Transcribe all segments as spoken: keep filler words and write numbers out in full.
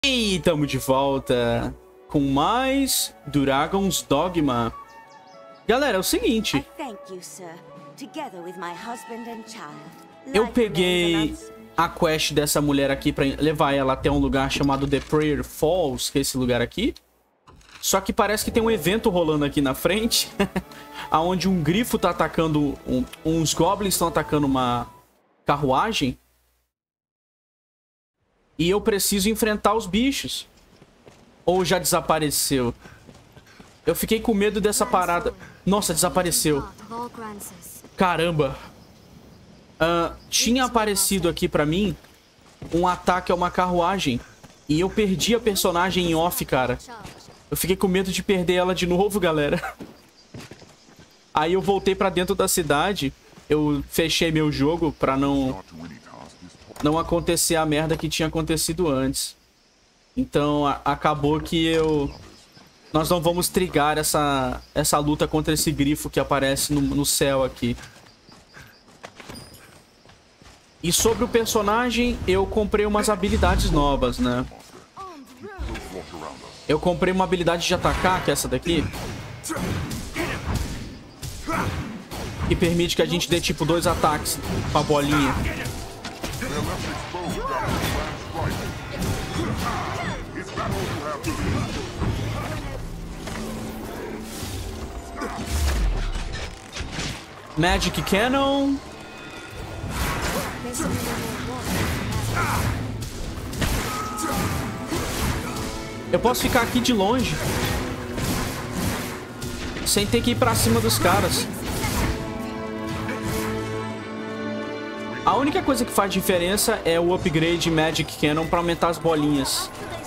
E estamos de volta com mais Dragon's Dogma. Galera, é o seguinte. Eu peguei a quest dessa mulher aqui pra levar ela até um lugar chamado The Prayer Falls, que é esse lugar aqui. Só que parece que tem um evento rolando aqui na frente, aonde um grifo tá atacando, um, uns goblins estão atacando uma carruagem. E eu preciso enfrentar os bichos. Ou já desapareceu? Eu fiquei com medo dessa parada. Nossa, desapareceu. Caramba. Uh, tinha aparecido aqui pra mim um ataque a uma carruagem. E eu perdi a personagem em off, cara. Eu fiquei com medo de perder ela de novo, galera. Aí eu voltei pra dentro da cidade. Eu fechei meu jogo pra não... não acontecer a merda que tinha acontecido antes. Então, a, acabou que eu... nós não vamos trigar essa, essa luta contra esse grifo que aparece no, no céu aqui. E sobre o personagem, eu comprei umas habilidades novas, né? Eu comprei uma habilidade de atacar, que é essa daqui. Que permite que a gente dê, tipo, dois ataques com a bolinha. Magic Cannon. Eu posso ficar aqui de longe sem ter que ir pra cima dos caras. A única coisa que faz diferença é o upgrade Magic Cannon pra aumentar as bolinhas.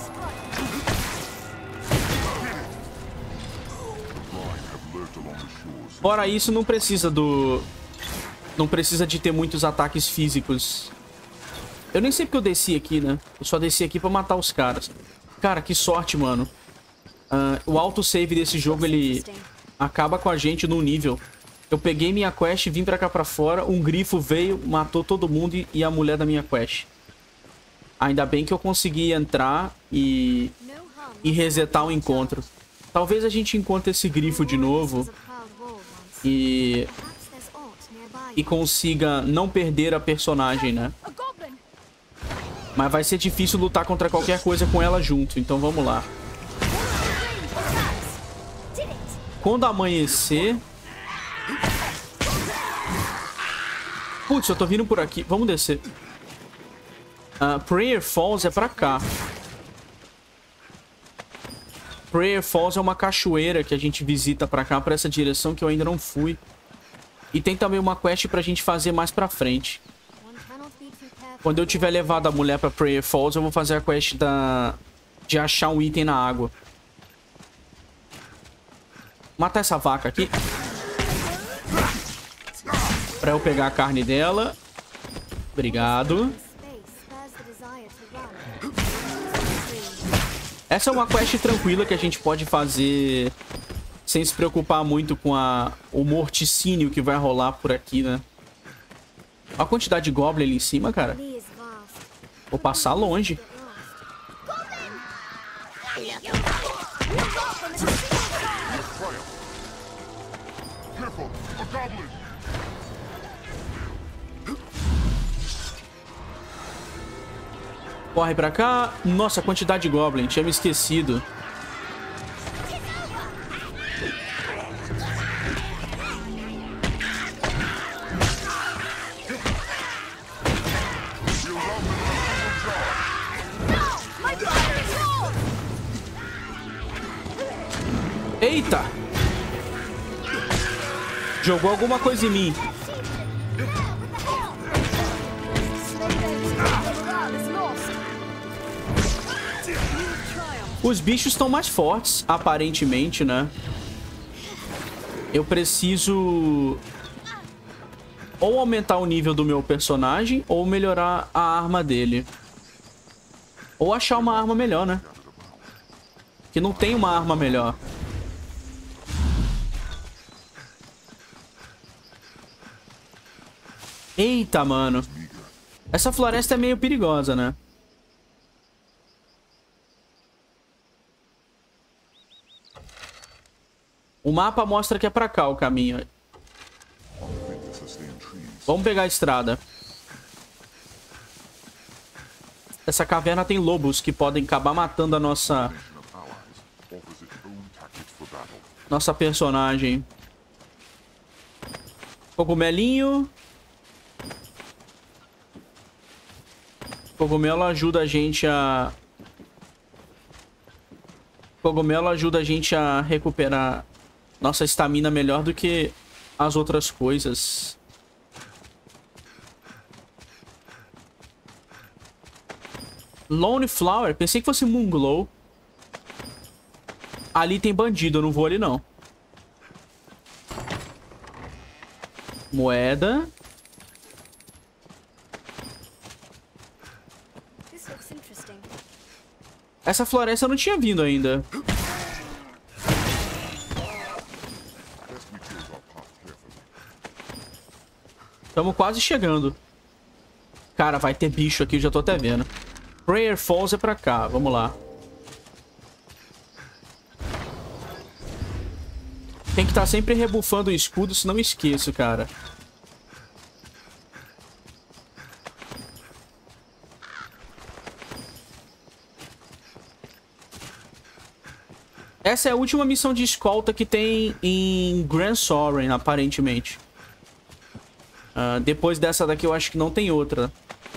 Fora isso, não precisa do... não precisa de ter muitos ataques físicos. Eu nem sei porque eu desci aqui, né? Eu só desci aqui pra matar os caras. Cara, que sorte, mano. Uh, o autosave desse jogo, ele acaba com a gente num nível. Eu peguei minha quest, vim pra cá pra fora, um grifo veio, matou todo mundo e, e a mulher da minha quest. Ainda bem que eu consegui entrar e, e resetar o encontro. Talvez a gente encontre esse grifo de novo e, e consiga não perder a personagem, né? Mas vai ser difícil lutar contra qualquer coisa com ela junto, então vamos lá. Quando amanhecer... Putz, eu tô vindo por aqui. Vamos descer. Uh, Prayer Falls é pra cá. Prayer Falls é uma cachoeira que a gente visita pra cá, pra essa direção que eu ainda não fui. E tem também uma quest pra gente fazer mais pra frente. Quando eu tiver levado a mulher pra Prayer Falls, eu vou fazer a quest da... de achar um item na água. Matar essa vaca aqui. Pra eu pegar a carne dela. Obrigado. Essa é uma quest tranquila que a gente pode fazer sem se preocupar muito com a, o morticínio que vai rolar por aqui, né? Olha a quantidade de goblin ali em cima, cara. Vou passar longe. Corre pra cá. Nossa, a quantidade de goblin. Tinha me esquecido. Eita! Jogou alguma coisa em mim. Os bichos estão mais fortes, aparentemente, né? Eu preciso ou aumentar o nível do meu personagem ou melhorar a arma dele. Ou achar uma arma melhor, né? Que não tem uma arma melhor. Eita, mano. Essa floresta é meio perigosa, né? O mapa mostra que é pra cá o caminho. Vamos pegar a estrada. Essa caverna tem lobos que podem acabar matando a nossa... Nossa personagem. Cogumelinho. Cogumelo ajuda a gente a... Cogumelo ajuda a gente a recuperar nossa estamina melhor do que as outras coisas. Lone Flower? Pensei que fosse Moonglow. Ali tem bandido, eu não vou ali não. Moeda. Essa floresta eu não tinha vindo ainda. Estamos quase chegando. Cara, vai ter bicho aqui, eu já tô até vendo. Prayer Falls é pra cá, vamos lá. Tem que estar sempre rebufando o escudo, senão eu esqueço, cara. Essa é a última missão de escolta que tem em Grand Soren, aparentemente. Uh, depois dessa daqui eu acho que não tem outra.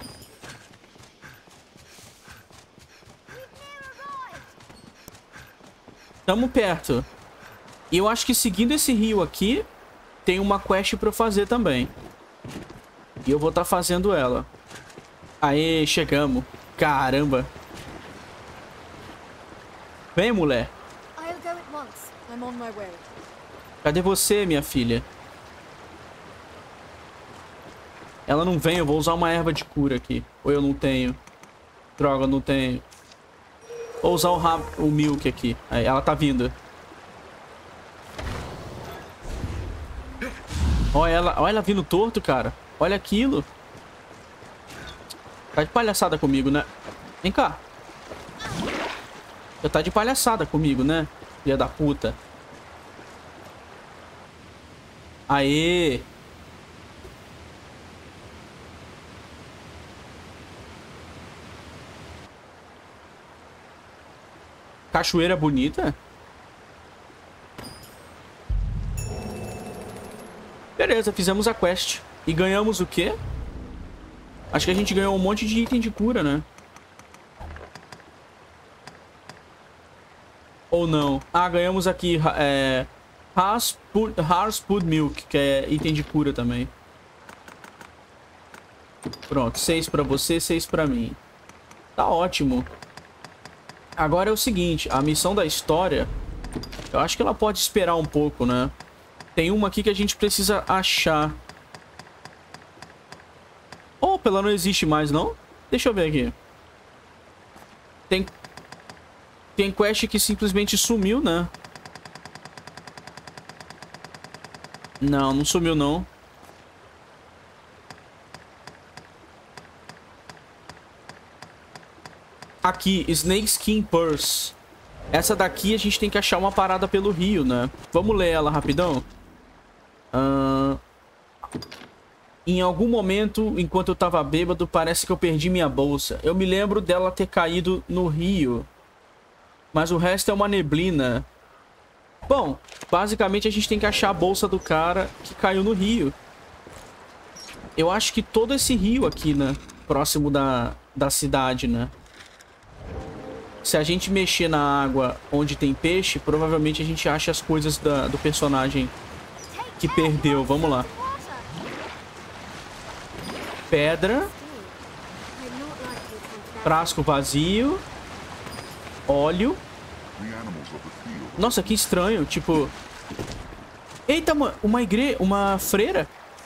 Tamo perto. E eu acho que seguindo esse rio aqui, tem uma quest pra eu fazer também. E eu vou estar fazendo ela. Aê, chegamos. Caramba. Vem, mulher. Cadê você, minha filha? Ela não vem, eu vou usar uma erva de cura aqui. Ou eu não tenho. Droga, eu não tenho. Vou usar o, rab... o milk aqui. Aí, ela tá vindo. Olha ela, olha ela vindo torto, cara. Olha aquilo. Tá de palhaçada comigo, né? Vem cá. Já tá de palhaçada comigo, né? Filha da puta. Aê. Cachoeira bonita. Beleza, fizemos a quest. E ganhamos o quê? Acho que a gente ganhou um monte de item de cura, né? Ou não? Ah, ganhamos aqui é, Harspud Milk, que é item de cura também. Pronto, seis pra você, seis pra mim. Tá ótimo. Agora é o seguinte, a missão da história, eu acho que ela pode esperar um pouco, né? Tem uma aqui que a gente precisa achar. Opa, ela não existe mais, não? Deixa eu ver aqui. Tem... Tem quest que simplesmente sumiu, né? Não, não sumiu, não. Aqui, Snakeskin Purse. Essa daqui a gente tem que achar uma parada pelo rio, né? Vamos ler ela rapidão. Uh... Em algum momento, enquanto eu tava bêbado, parece que eu perdi minha bolsa. Eu me lembro dela ter caído no rio. Mas o resto é uma neblina. Bom, basicamente a gente tem que achar a bolsa do cara que caiu no rio. Eu acho que todo esse rio aqui, né? Próximo da, da cidade, né? Se a gente mexer na água onde tem peixe, provavelmente a gente acha as coisas da, do personagem que perdeu. Vamos lá. Pedra. Frasco vazio. Óleo. Nossa, que estranho. Tipo... Eita, uma, uma igreja... Uma freira.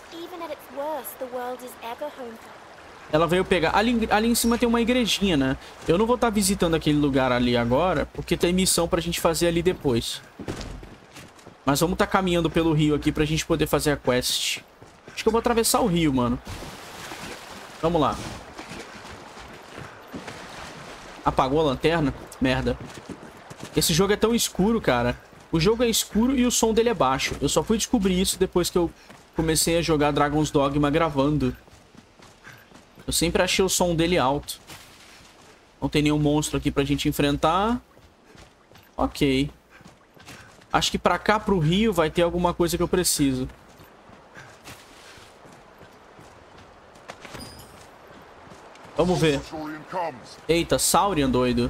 Ela veio pegar... Ali, ali em cima tem uma igrejinha, né? Eu não vou estar visitando aquele lugar ali agora, porque tem missão pra gente fazer ali depois. Mas vamos estar caminhando pelo rio aqui pra gente poder fazer a quest. Acho que eu vou atravessar o rio, mano. Vamos lá. Apagou a lanterna? Merda. Esse jogo é tão escuro, cara. O jogo é escuro e o som dele é baixo. Eu só fui descobrir isso depois que eu comecei a jogar Dragon's Dogma gravando. Eu sempre achei o som dele alto. Não tem nenhum monstro aqui pra gente enfrentar. Ok. Acho que pra cá, pro rio, vai ter alguma coisa que eu preciso. Vamos ver. Eita, Saurian, doido.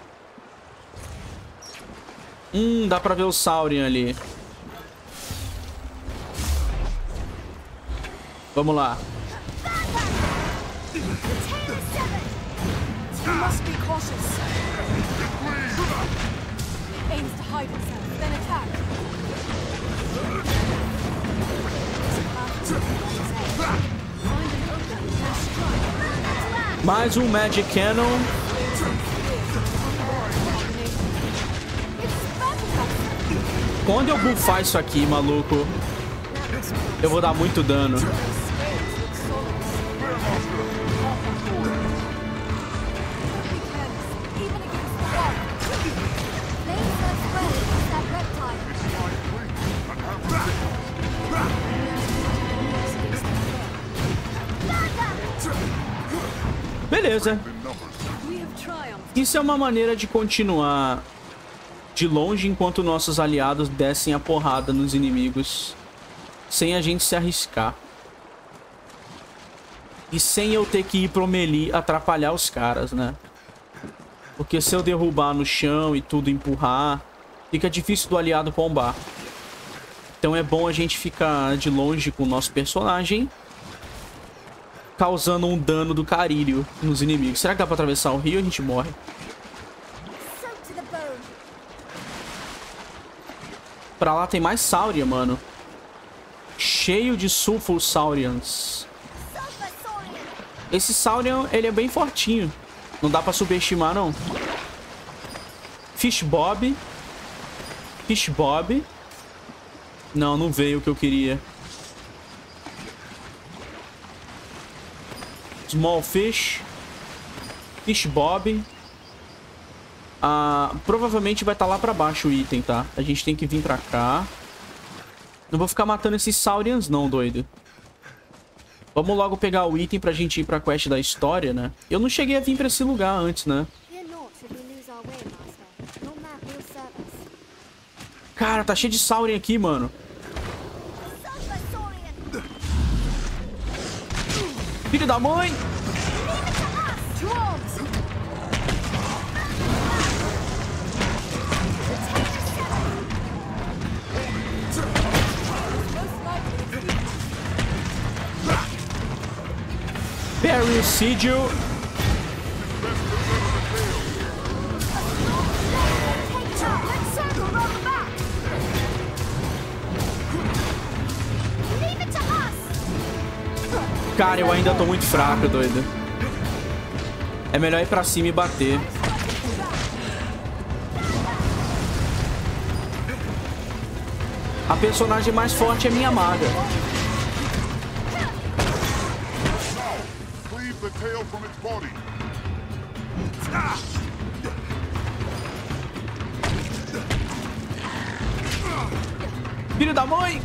Hum, dá pra ver o Saurian ali. Vamos lá. Mais um Magic Cannon. Quando eu buffar isso aqui, maluco, eu vou dar muito dano. Beleza. Isso é uma maneira de continuar de longe enquanto nossos aliados descem a porrada nos inimigos, sem a gente se arriscar. E sem eu ter que ir pro melee atrapalhar os caras, né? Porque se eu derrubar no chão e tudo empurrar, fica difícil do aliado combar. Então é bom a gente ficar de longe com o nosso personagem, causando um dano do carilho nos inimigos. Será que dá pra atravessar o rio e a gente morre? Pra lá tem mais Saurian, mano. Cheio de Sulfur Saurians. Esse Saurian, ele é bem fortinho. Não dá pra subestimar, não. Fish Bob. Fish Bob. Não, não veio o que eu queria. Small Fish. Fish Bob. Ah, provavelmente vai estar lá pra baixo o item, tá? A gente tem que vir pra cá. Não vou ficar matando esses Saurians não, doido. Vamos logo pegar o item pra gente ir pra quest da história, né? Eu não cheguei a vir pra esse lugar antes, né? Cara, tá cheio de Saurian aqui, mano. Filho da mãe! Barry Sigil. Cara, eu ainda tô muito fraco, doido. É melhor ir pra cima e bater. A personagem mais forte é minha maga. Filho da mãe!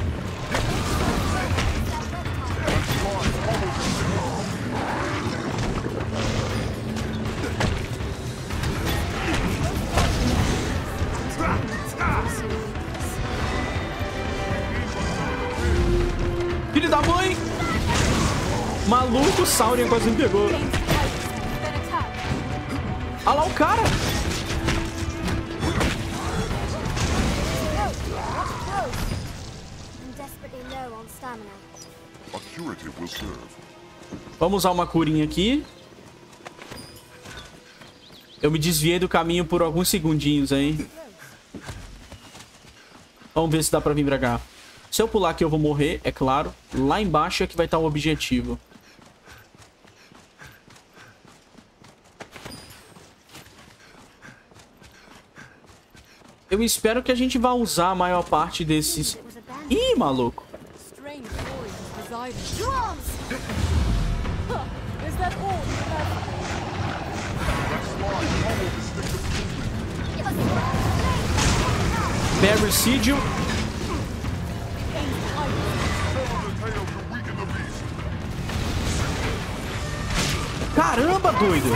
Filho da mãe! Maluco, o Saurian quase me pegou. Olha lá o cara! Vamos usar uma curinha aqui. Eu me desviei do caminho por alguns segundinhos, hein? Vamos ver se dá pra vir pra cá. Se eu pular aqui eu vou morrer, é claro. Lá embaixo é que vai estar o objetivo. Eu espero que a gente vá usar a maior parte desses... Ih, maluco! Barry Sigil. Caramba, doido!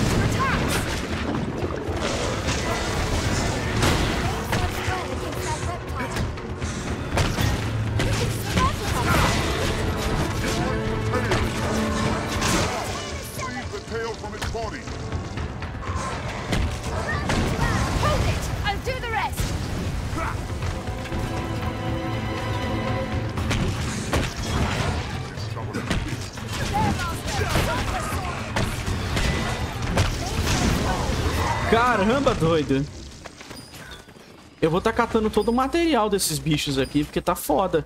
Caramba, doido. Eu vou estar catando todo o material desses bichos aqui, porque tá foda.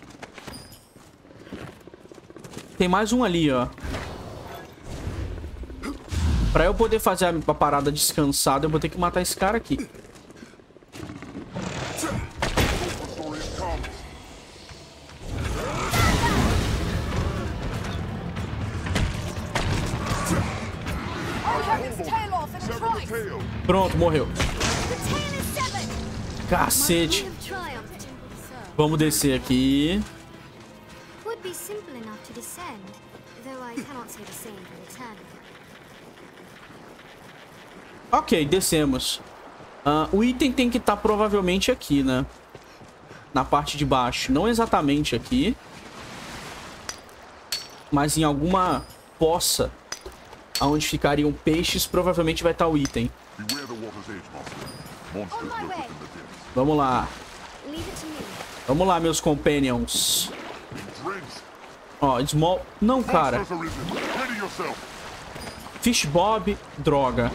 Tem mais um ali, ó. Pra eu poder fazer a parada descansada, eu vou ter que matar esse cara aqui. Pronto, morreu. Cacete. Vamos descer aqui. Ok, descemos. Uh, o item tem que estar provavelmente aqui, né? Na parte de baixo. Não exatamente aqui. Mas em alguma poça onde ficariam peixes, provavelmente vai estar o item. Vamos lá. Vamos lá, meus companions. Ó, oh, small... Não, cara. Fish Bob, droga.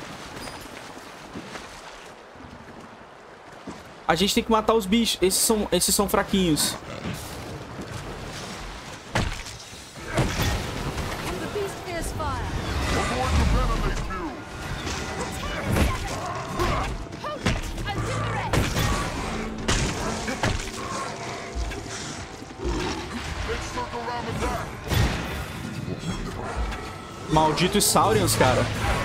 A gente tem que matar os bichos. Esses são, esses são fraquinhos. Malditos Saurians, cara.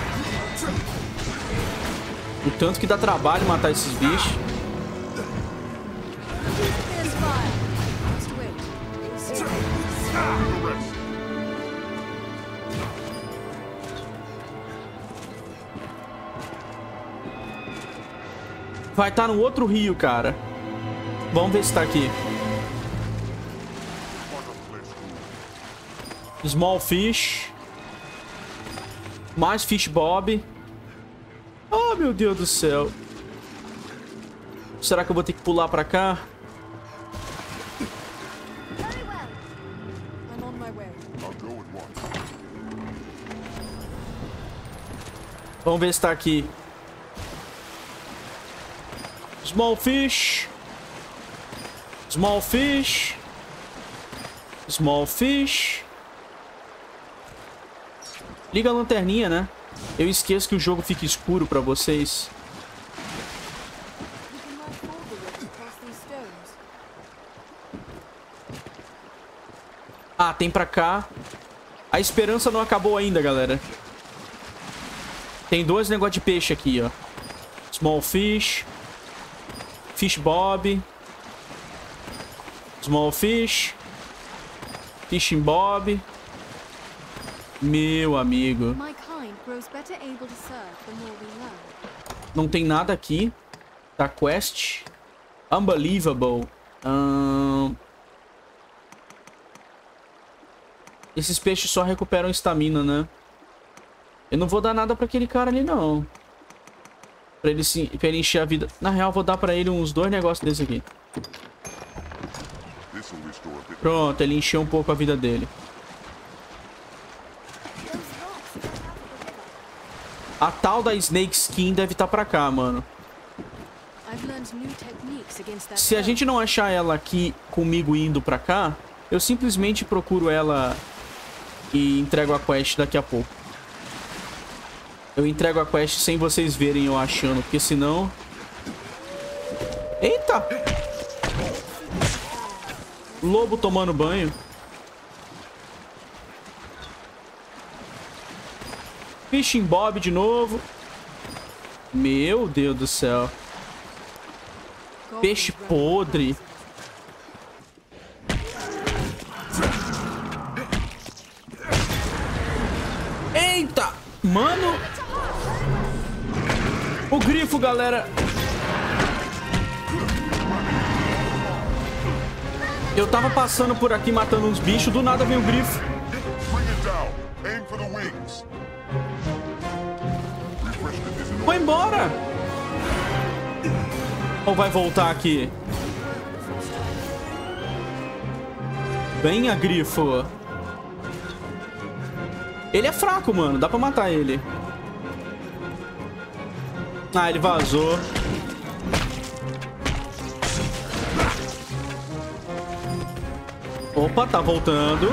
O tanto que dá trabalho matar esses bichos. Vai estar no outro rio, cara. Vamos ver se tá aqui. Small Fish. Mais Fish Bob. Oh, meu Deus do céu. Será que eu vou ter que pular pra cá? Vamos ver se tá aqui. Small Fish. Small Fish. Small Fish. Liga a lanterninha, né? Eu esqueço que o jogo fica escuro pra vocês. Ah, tem pra cá. A esperança não acabou ainda, galera. Tem dois negócios de peixe aqui, ó. Small Fish. Fish Bob. Small Fish. Fishing Bob. Meu amigo. Não tem nada aqui. Da quest. Unbelievable. Hum... Esses peixes só recuperam estamina, né? Eu não vou dar nada pra aquele cara ali, não. Pra ele, sim, pra ele encher a vida. Na real, eu vou dar pra ele uns dois negócios desse aqui. Pronto, ele encheu um pouco a vida dele. A tal da Snake Skin deve estar pra cá, mano. Se a gente não achar ela aqui comigo indo pra cá, eu simplesmente procuro ela e entrego a quest daqui a pouco. Eu entrego a quest sem vocês verem eu achando, porque senão... Eita! Lobo tomando banho. Fishing Bob de novo. Meu Deus do céu. Peixe podre. Eita! Mano! O grifo, galera! Eu tava passando por aqui matando uns bichos, do nada veio o grifo. Foi embora! Ou vai voltar aqui? Venha, grifo. Ele é fraco, mano. Dá pra matar ele. Ah, ele vazou. Opa, tá voltando.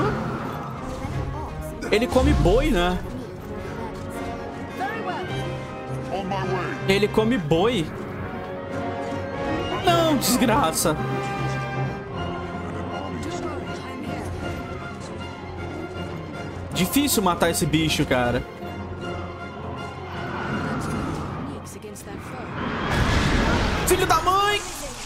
Ele come boi, né? Ele come boi. Não, desgraça. Difícil matar esse bicho, cara. Filho da mãe!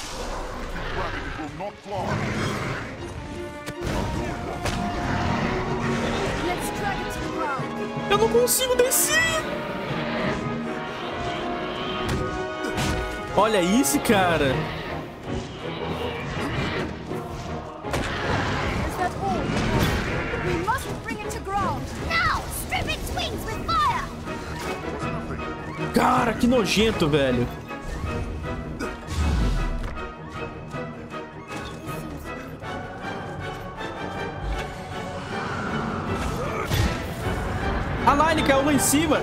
Eu não consigo descer! Olha isso, cara! Cara, que nojento, velho. Ah lá, ele caiu lá em cima.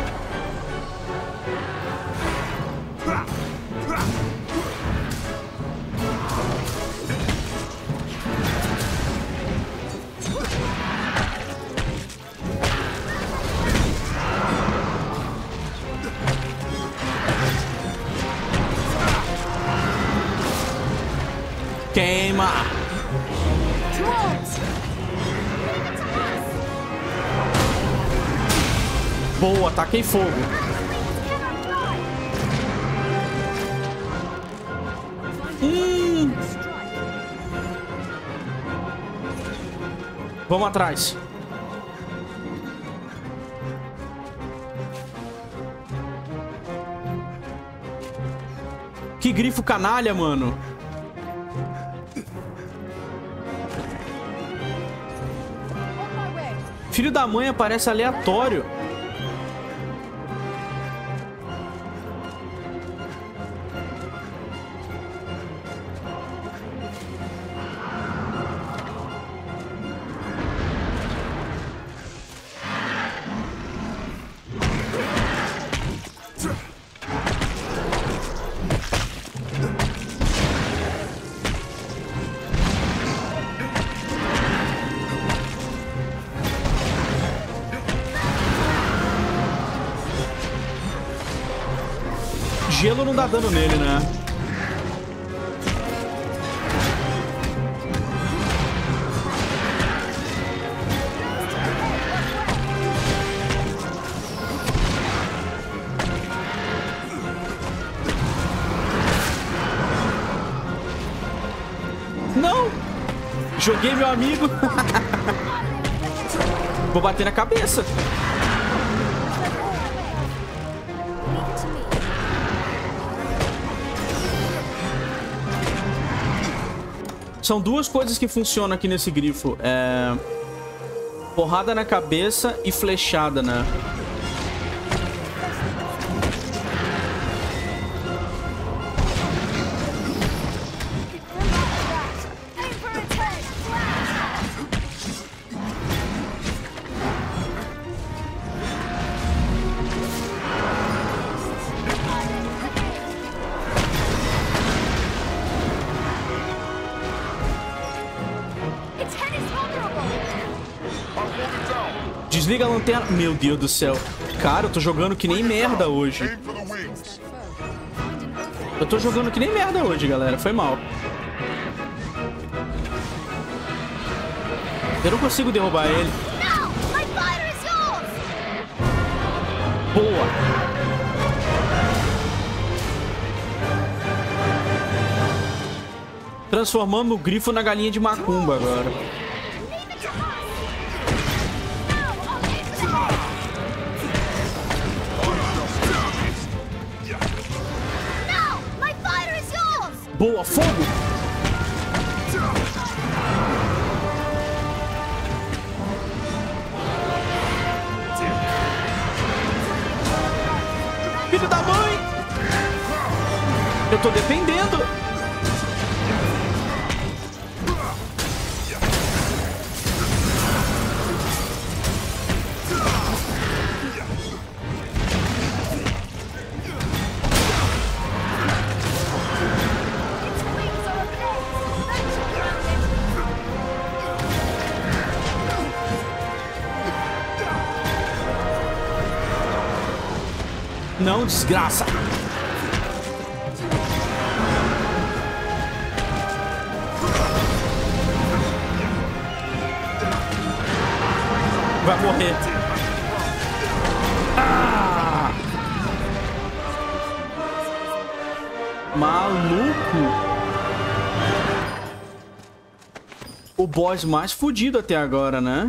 Queima! Boa, taquei fogo. Hum. Vamos atrás. Que grifo canalha, mano. Filho da mãe aparece aleatório. Gelo não dá dano nele, né? Não! Joguei meu amigo. Vou bater na cabeça. São duas coisas que funcionam aqui nesse grifo. É... Porrada na cabeça e flechada, né? Desliga a lanterna. Meu Deus do céu. Cara, eu tô jogando que nem merda hoje. Eu tô jogando que nem merda hoje, galera. Foi mal. Eu não consigo derrubar ele. Boa. Transformando o grifo na galinha de macumba agora. Boa, fogo! Filho da mãe! Eu tô dependendo! Não, desgraça! Vai morrer. Ah! Maluco! O boss mais fudido até agora, né?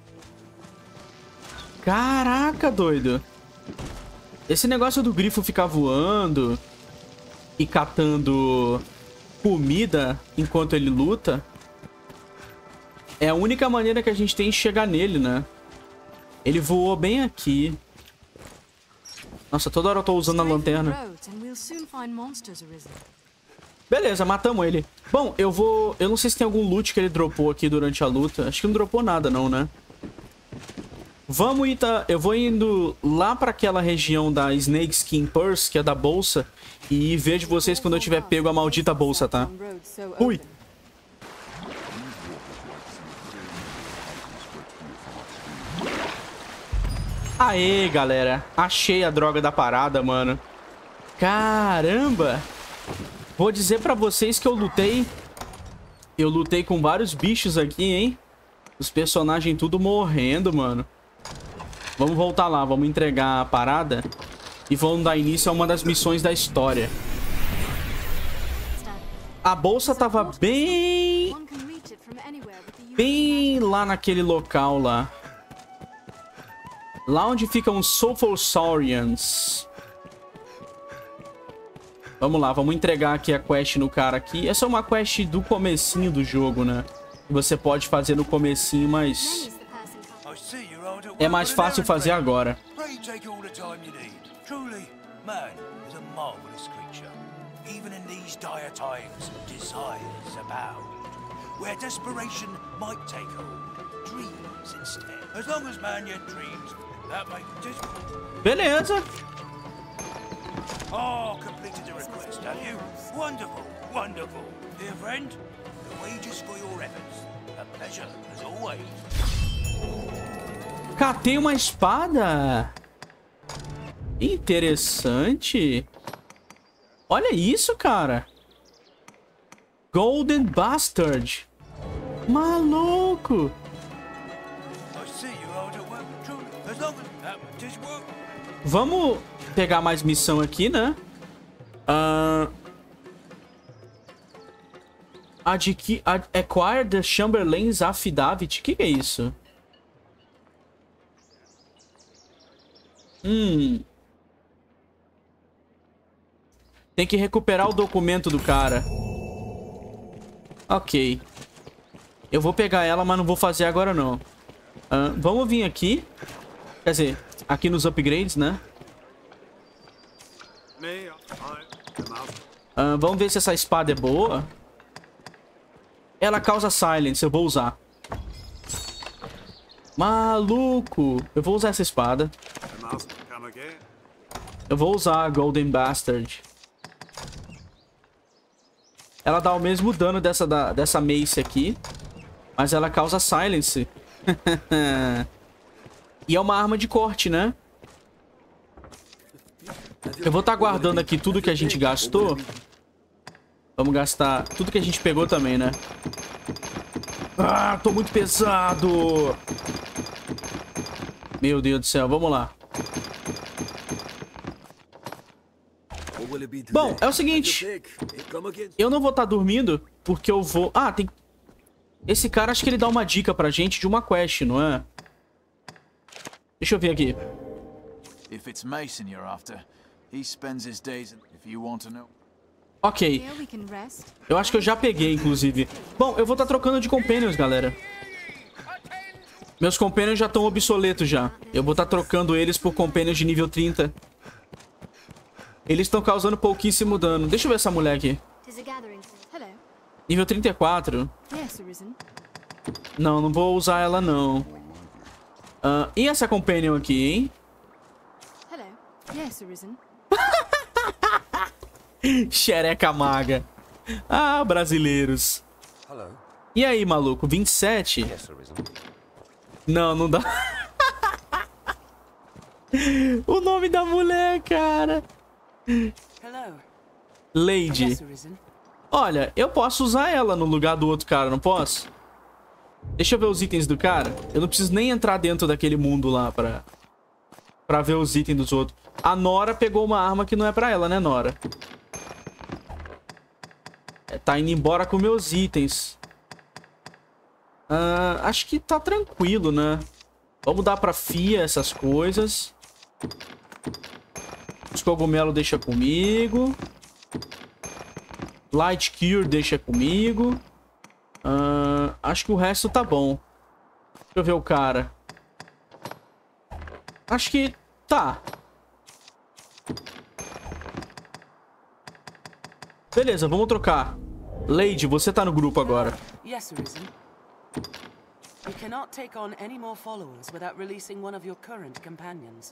Caraca, doido! Esse negócio do grifo ficar voando e catando comida enquanto ele luta é a única maneira que a gente tem de chegar nele, né? Ele voou bem aqui. Nossa, toda hora eu tô usando a lanterna. Beleza, matamos ele. Bom, eu vou... Eu não sei se tem algum loot que ele dropou aqui durante a luta. Acho que não dropou nada não, né? Vamos ir, tá? Eu vou indo lá pra aquela região da Snake Skin Purse, que é da bolsa, e vejo vocês quando eu tiver pego a maldita bolsa, tá? Ui! Aê, galera. Achei a droga da parada, mano. Caramba! Vou dizer pra vocês que eu lutei... Eu lutei com vários bichos aqui, hein? Os personagens tudo morrendo, mano. Vamos voltar lá, vamos entregar a parada e vamos dar início a uma das missões da história. A bolsa tava bem... Bem lá naquele local lá. Lá onde ficam os Sulfur Saurians. Vamos lá, vamos entregar aqui a quest no cara aqui. Essa é uma quest do comecinho do jogo, né? Que você pode fazer no comecinho, mas... é mais fácil fazer agora. Beleza. Oh, completed the request, have you? Wonderful, wonderful. Dear friend, the wages for your efforts. A pleasure, as always. Catei uma espada. Interessante. Olha isso, cara. Golden Bastard. Maluco. Vamos pegar mais missão aqui, né? Uh... Adqui... Ad... Acquire the Chamberlain's Affidavit. O que, que é isso? Hum. Tem que recuperar o documento do cara. Ok. Eu vou pegar ela, mas não vou fazer agora, não. Uh, vamos vir aqui. Quer dizer, aqui nos upgrades, né? Uh, vamos ver se essa espada é boa. Ela causa silence, eu vou usar. Maluco. Eu vou usar essa espada. Eu vou usar a Golden Bastard. Ela dá o mesmo dano dessa, da, dessa mace aqui. Mas ela causa silence. E é uma arma de corte, né? Eu vou estar guardando aqui tudo que a gente gastou. Vamos gastar tudo que a gente pegou também, né? Ah, tô muito pesado. Meu Deus do céu, vamos lá. Bom, é o seguinte. Eu não vou estar dormindo porque eu vou... Ah, tem... Esse cara, acho que ele dá uma dica pra gente de uma quest, não é? Deixa eu ver aqui. Ok. Eu acho que eu já peguei, inclusive. Bom, eu vou estar trocando de companions, galera. Meus companions já estão obsoletos já. Eu vou estar trocando eles por companions de nível trinta. Eles estão causando pouquíssimo dano. Deixa eu ver essa mulher aqui. Nível trinta e quatro. Não, não vou usar ela, não. Uh, e essa companion aqui, hein? Xereca maga. Ah, brasileiros. E aí, maluco? vinte e sete? Não, não dá. O nome da mulher, cara. Lady. Olha, eu posso usar ela no lugar do outro cara, não posso? Deixa eu ver os itens do cara. Eu não preciso nem entrar dentro daquele mundo lá pra... Pra ver os itens dos outros. A Nora pegou uma arma que não é pra ela, né, Nora? É, tá indo embora com meus itens. Uh, acho que tá tranquilo, né? Vamos dar pra Fia essas coisas. Os cogumelos deixa comigo. Light Cure deixa comigo. Uh, acho que o resto tá bom. Deixa eu ver o cara. Acho que tá. Beleza, vamos trocar. Lady, você tá no grupo agora. Yes, Arisen. You cannot take on any more followers without releasing one of your current companions.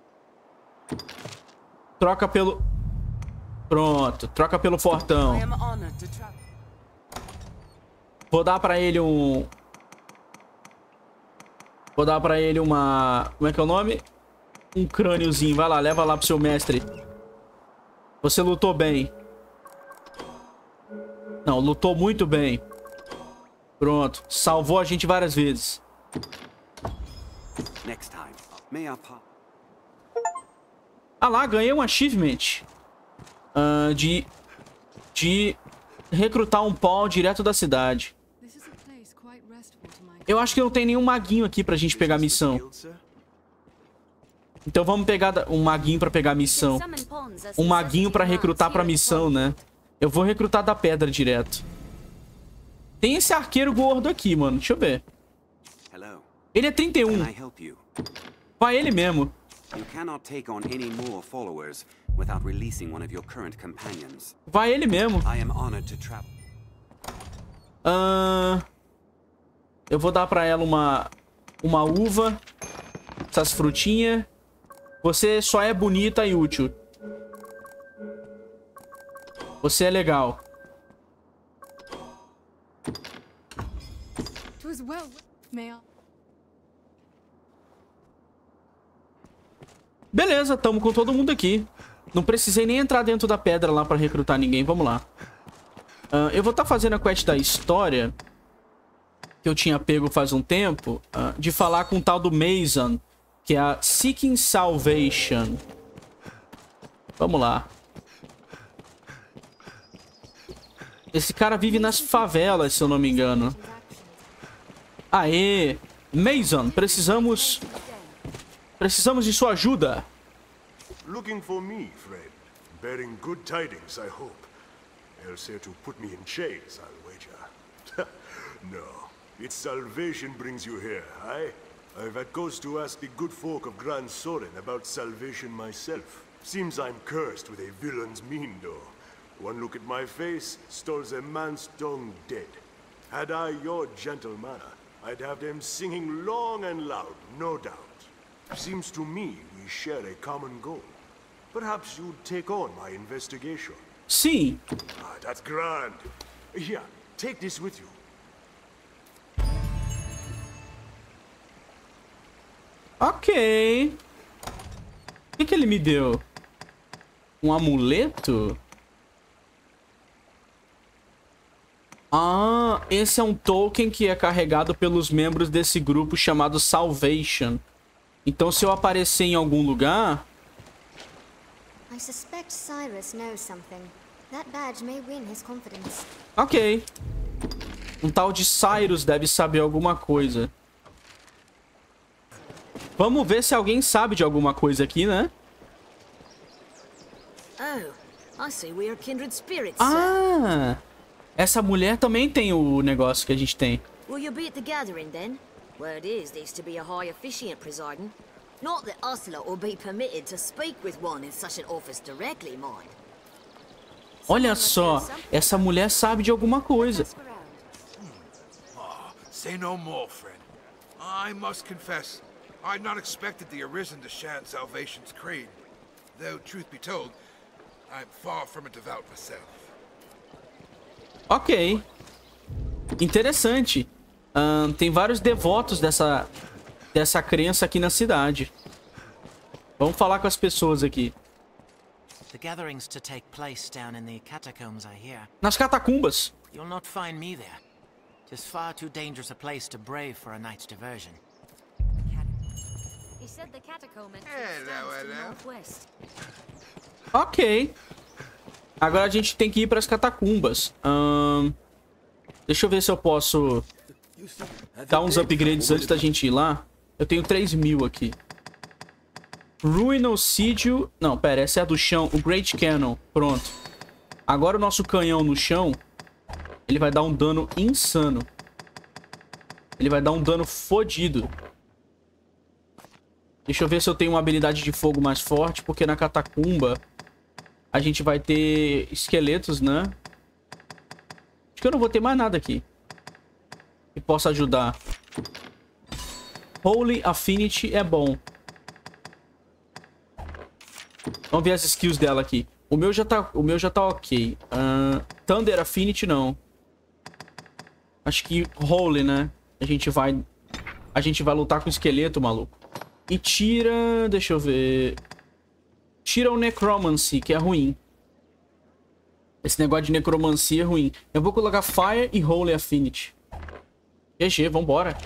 Troca pelo... Pronto, troca pelo fortão. Vou dar pra ele um... Vou dar pra ele uma... Como é que é o nome? Um crâniozinho. Vai lá, leva lá pro seu mestre. Você lutou bem. Não, lutou muito bem. Pronto. Salvou a gente várias vezes. Ah lá, ganhei um achievement. Uh, de... De... Recrutar um pawn direto da cidade. Eu acho que não tem nenhum maguinho aqui pra gente pegar a missão. Então vamos pegar um maguinho pra pegar a missão. Um maguinho pra recrutar pra missão, né? Eu vou recrutar da pedra direto. Tem esse arqueiro gordo aqui, mano. Deixa eu ver. Ele é trinta e um. Vai ele mesmo. Vai ele mesmo. Uh, eu vou dar pra ela uma... Uma uva. Essas frutinhas. Você só é bonita e útil. Você é legal. Beleza, tamo com todo mundo aqui. Não precisei nem entrar dentro da pedra lá pra recrutar ninguém. Vamos lá. Uh, eu vou estar tá fazendo a quest da história que eu tinha pego faz um tempo, uh, de falar com o tal do Mason, que é a Seeking Salvation. Vamos lá. Esse cara vive nas favelas, se eu não me engano. Aê! Mason, precisamos... Precisamos de sua ajuda. Looking for me, friend. Bearing good tidings, I hope. Else here to put me in chains, I'll wager. No, it's salvation brings you here, aye? I've had cause to ask the good folk of Gran Soren about salvation myself. Seems I'm cursed with a villain's mien, though. One look at my face, stalls a man's tongue dead. Had I your gentle manner, I'd have them singing long and loud, no doubt. Seems to me we share a common goal. Perhaps you'd take on my investigation. Sim. Ah, that's grand. Here, take this with you. Ok. O que que ele me deu? Um amuleto? Ah, esse é um token que é carregado pelos membros desse grupo chamado Salvation. Então, se eu aparecer em algum lugar... I suspect Cyrus knows something. That badge may win his confidence. Ok. Um tal de Cyrus deve saber alguma coisa. Vamos ver se alguém sabe de alguma coisa aqui, né? Oh, I see we are kindred spirits, sir. Ah! Essa mulher também tem o negócio que a gente tem. Will you be at the gathering then? Word is there's to be a high officiant presiding. Not that us lot will be permitted to speak with one in such an office directly, mind. Olha só, essa mulher sabe de alguma coisa. Ah, say no more, friend. I must confess, I'd not expected the Arisen to chant Salvation's creed. Though, truth be told, I'm far from a devout myself. Ok. Interessante. Um, tem vários devotos dessa, dessa crença aqui na cidade. Vamos falar com as pessoas aqui. The gatherings to take place down in the catacombs, I hear. Nas catacumbas. You'll not find me there. Just far too dangerous a place to brave for a night's diversion. He said the catacomb Hello, hello. northwest. Ok. Agora a gente tem que ir para as catacumbas. Um, deixa eu ver se eu posso dar uns upgrades antes da gente ir lá. Eu tenho três mil aqui. Ruin Obsidio. Não, pera, essa é a do chão. O Great Cannon. Pronto. Agora o nosso canhão no chão, ele vai dar um dano insano. Ele vai dar um dano fodido. Deixa eu ver se eu tenho uma habilidade de fogo mais forte, porque na catacumba a gente vai ter esqueletos, né? Acho que eu não vou ter mais nada aqui que possa ajudar. Holy Affinity é bom. Vamos ver as skills dela aqui. O meu já tá, o meu já tá ok. Uh, Thunder Affinity não. Acho que Holy, né? A gente vai... A gente vai lutar com o esqueleto, maluco. E tira... Deixa eu ver... Tira o Necromancy, que é ruim. Esse negócio de Necromancy é ruim. Eu vou colocar Fire e Holy Affinity. G G, vambora.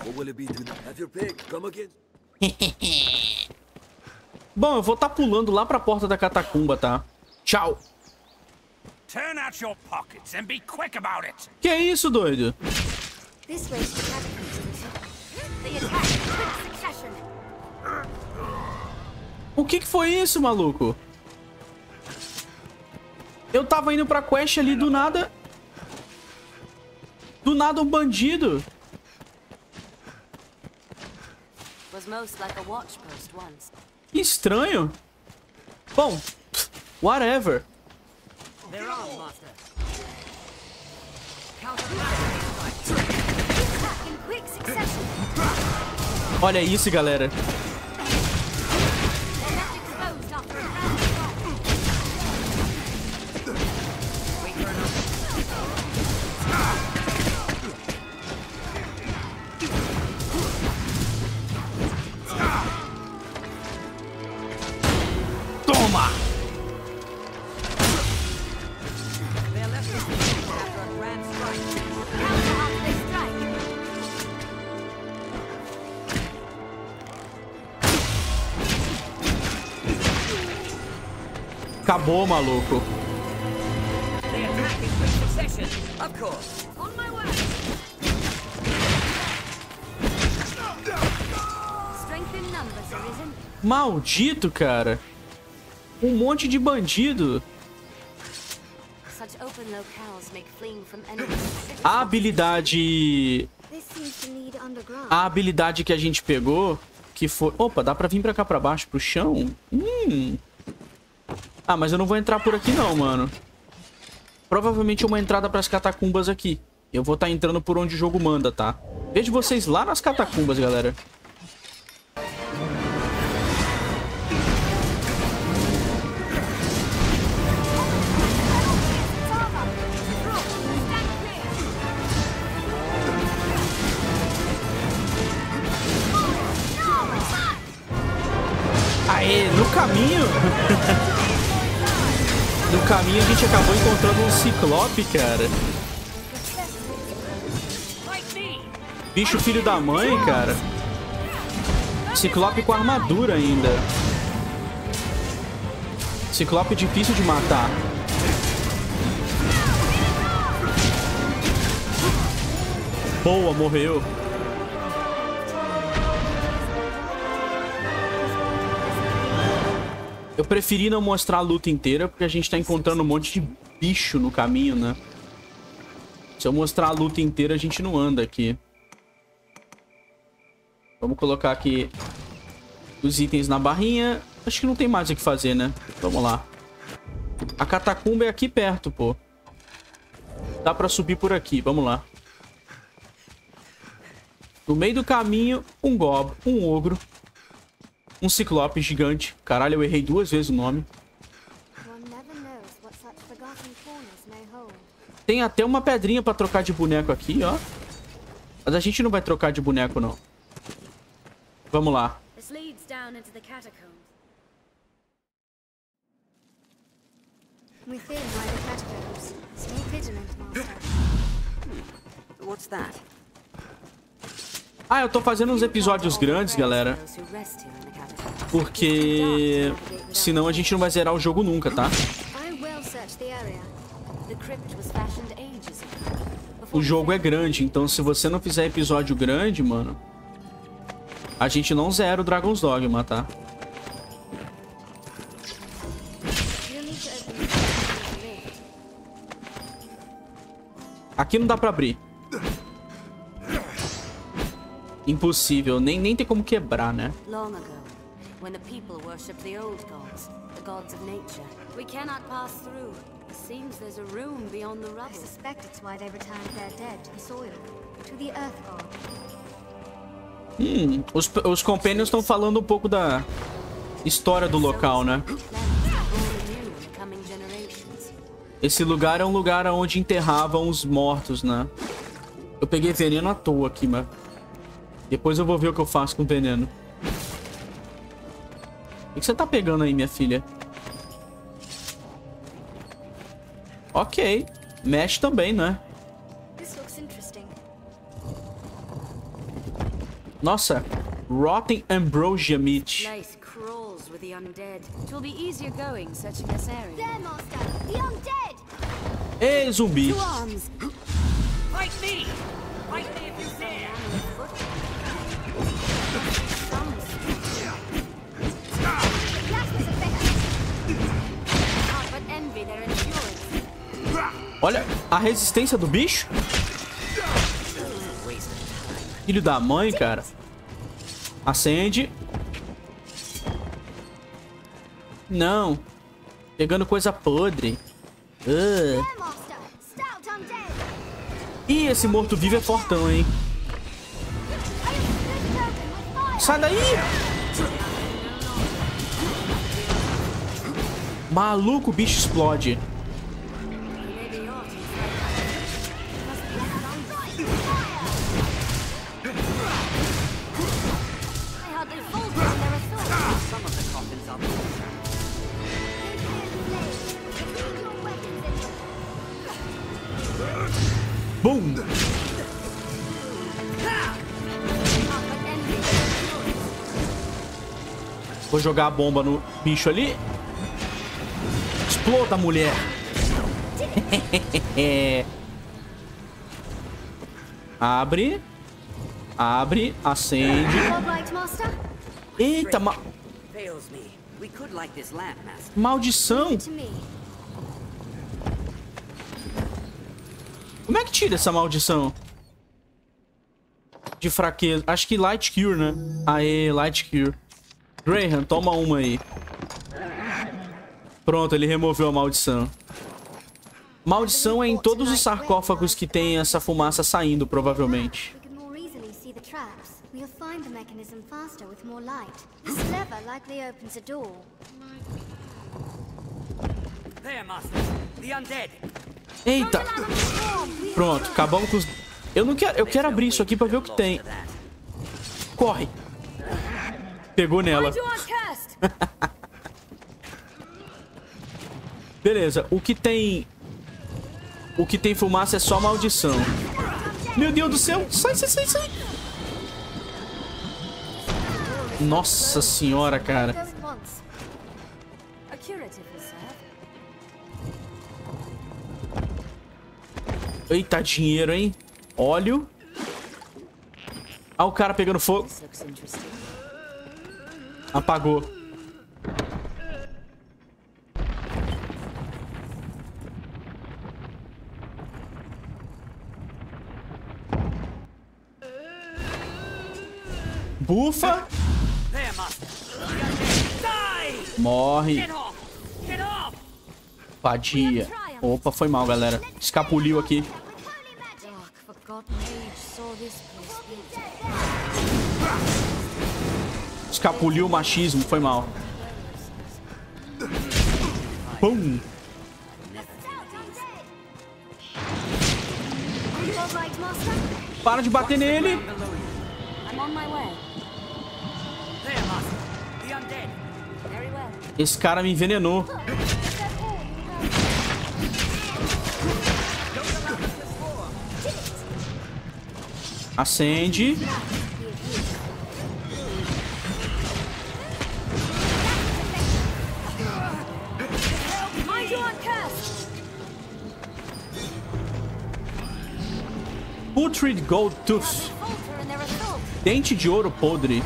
Bom, eu vou estar tá pulando lá pra porta da catacumba, tá? Tchau. Turn out your pockets and be quick about it. Que é isso, doido? This way to the catacomb station. The attack in quick succession. O que que foi isso, maluco? Eu tava indo pra quest ali do nada. Do nada um bandido. Was most like a watch post once. Que estranho. Bom, whatever. They're on, master. Attack in quick succession. Olha isso, galera. Exposed after an hour. Toma! They're left after a grand strike. Counter after they strike. Acabou, maluco. They attack in quick succession. Of course. On my way. Strength in numbers, Arisen. Maldito, cara. Um monte de bandido. Such open locales make fleeing from enemies. A habilidade... This seems to lead underground. A habilidade que a gente pegou, que foi... Opa, dá pra vir pra cá pra baixo, pro chão? Hum... Ah, mas eu não vou entrar por aqui não, mano. Provavelmente é uma entrada pras catacumbas aqui. Eu vou estar entrando por onde o jogo manda, tá? Vejo vocês lá nas catacumbas, galera. Aê, no caminho... No caminho a gente acabou encontrando um ciclope, cara. Bicho filho da mãe, cara. Ciclope com armadura ainda. Ciclope é difícil de matar. Boa, morreu. Eu preferi não mostrar a luta inteira, porque a gente tá encontrando um monte de bicho no caminho, né? Se eu mostrar a luta inteira, a gente não anda aqui. Vamos colocar aqui os itens na barrinha. Acho que não tem mais o que fazer, né? Vamos lá. A catacumba é aqui perto, pô. Dá pra subir por aqui, vamos lá. No meio do caminho, um goblin, um ogro. Um ciclope gigante. Caralho, eu errei duas vezes o nome. Tem até uma pedrinha pra trocar de boneco aqui, ó. Mas a gente não vai trocar de boneco, não. Vamos lá. Ah, eu tô fazendo uns episódios grandes, galera. Porque senão a gente não vai zerar o jogo nunca, tá? O jogo é grande, então se você não fizer episódio grande, mano, a gente não zera o Dragon's Dogma, tá? Aqui não dá pra abrir. Impossível, nem, nem tem como quebrar, né? Long ago, when the people worshipped the old gods, the gods of nature, we cannot pass through. It seems there's a room beyond the rubble. I suspect it's why they returned their dead to the soil, to the earth god. Hum, os, os companions estão falando um pouco da história do local, né? Esse lugar é um lugar onde enterravam os mortos, né? Eu peguei veneno à toa aqui, mas depois eu vou ver o que eu faço com o veneno. O que você tá pegando aí, minha filha? Ok. Mexe também, né? Nossa. Rotten Ambrosia Meat. Ei, zumbi. Olha a resistência do bicho. Filho da mãe, cara. Acende. Não. Pegando coisa podre. Uh. Ih, esse morto-vivo é fortão, hein? Sai daí! Maluco, o bicho explode. Boom! Vou jogar a bomba no bicho ali. Exploda, mulher! Abre. Abre. Acende. Eita, ma... maldição! Como é que tira essa maldição? De fraqueza. Acho que Light Cure, né? Aê, Light Cure. Graham, toma uma aí. Pronto, ele removeu a maldição. Maldição é em todos os sarcófagos que tem essa fumaça saindo, provavelmente. Eita! Pronto, acabamos com os... Eu não quero... Eu quero abrir isso aqui pra ver o que tem. Corre! Pegou nela. Beleza, o que tem... O que tem fumaça é só maldição. Meu Deus do céu! Sai, sai, sai, sai! Nossa senhora, cara. Eita, dinheiro, hein? Óleo. Ah, o cara pegando fogo. Apagou. Bufa. Morre. Vadia. Opa, foi mal, galera. Escapuliu aqui. Escapuliu o machismo, foi mal. Pum. Para de bater nele. Esse cara me envenenou. Acende. Putrid Gold Tooth. Dente de ouro podre.